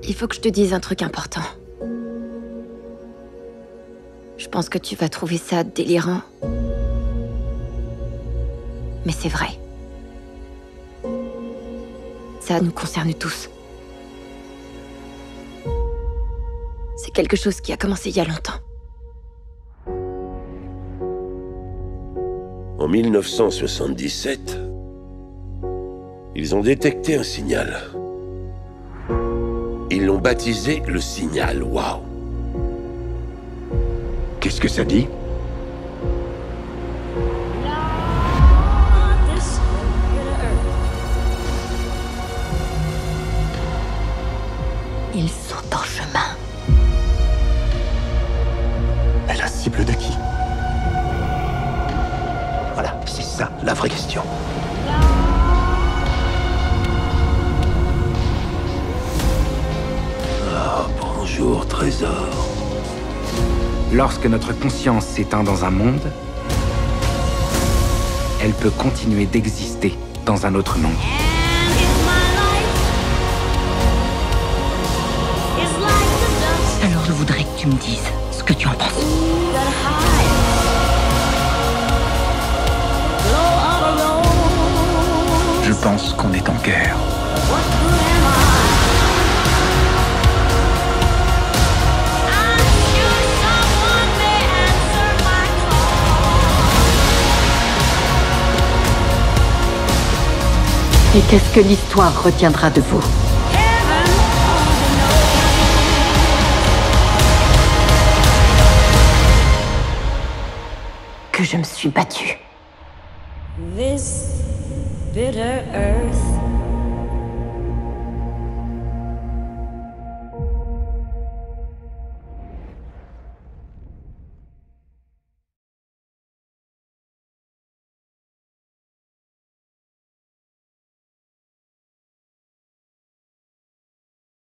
il faut que je te dise un truc important. Je pense que tu vas trouver ça délirant. Mais c'est vrai. Ça nous concerne tous. C'est quelque chose qui a commencé il y a longtemps. En 1977, ils ont détecté un signal. Ils l'ont baptisé le signal Wow. Qu'est-ce que ça dit? Ils sont en chemin. Mais la cible de qui? Voilà, c'est ça la vraie question. Ah, bonjour, trésor. Lorsque notre conscience s'éteint dans un monde, elle peut continuer d'exister dans un autre monde. Alors je voudrais que tu me dises ce que tu en penses. Je pense qu'on est en guerre. Et qu'est-ce que l'histoire retiendra de vous? Que je me suis battue. This bitter earth